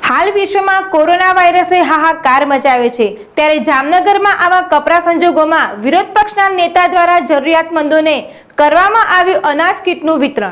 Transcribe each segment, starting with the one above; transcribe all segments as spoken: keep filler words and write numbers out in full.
હાલ વિશ્વમાં કોરોના વાયરસે હાહાકાર મચાવ્યો છે, ત્યારે જામનગરમાં આવા કપરા સંજોગોમાં વિરોધ પક્ષના નેતા દ્વારા જરૂરિયાતમંદોને કરવામાં આવ્યું અનાજ કીટનું વિતરણ।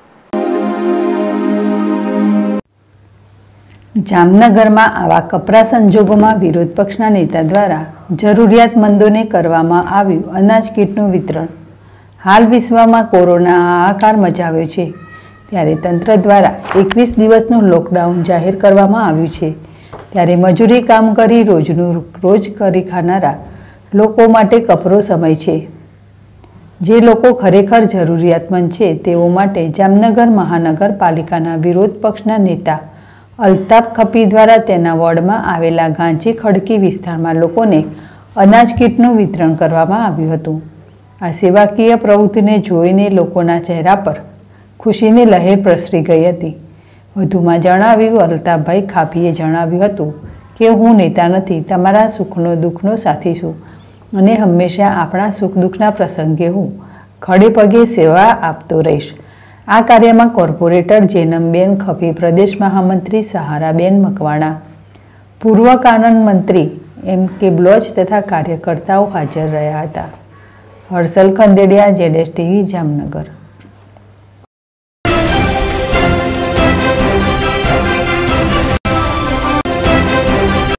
જામનગરમાં આવા કપરા સંજોગોમાં વિરોધ પક્ષના નેતા દ્વારા જરૂરિયાતમંદોને કરવામાં આવ્યું અનાજ કીટનું વિતરણ। હાલ વિશ્વમાં કોરોના હાહાકાર મચાવ્યો છે, ત્યારે તંત્ર દ્વારા એકવીસ દિવસનું લોકડાઉન જાહેર કરવામાં આવ્યું છે। ત્યારે મજૂરી કામ કરી રોજનું રોજ કરી ખાનારા લોકો માટે કપરો સમય છે। જે લોકો ખરેખર જરૂરિયાતમંદ છે તેઓ માટે જામનગર મહાનગરપાલિકાના વિરોધ પક્ષના નેતા અલ્તાફ ખપી દ્વારા તેના વોર્ડમાં આવેલા ગાંચી ખડકી વિસ્તારમાં લોકોને અનાજ કીટનું વિતરણ કરવામાં આવ્યું હતું। આ સેવાકીય પ્રવૃત્તિને જોઈને લોકોના ચહેરા પર ખુશીની લહેર પ્રસરી ગઈ હતી। વધુમાં જણાવ્યું અલ્તાફભાઈ ખાપીએ જણાવ્યું હતું કે હું નેતા નથી, તમારા સુખનો દુઃખનો સાથી છું અને હંમેશા આપણા સુખ દુઃખના પ્રસંગે હું ખડે પગે સેવા આપતો રહીશ। આ કાર્યમાં કોર્પોરેટર જેનમબેન ખપી, પ્રદેશ મહામંત્રી સહારાબેન મકવાણા, પૂર્વ કાનૂન મંત્રી એમ કે બ્લોચ તથા કાર્યકર્તાઓ હાજર રહ્યા હતા। હર્ષલ ખંદેડિયા, જેડેશ ટીવી, જામનગર।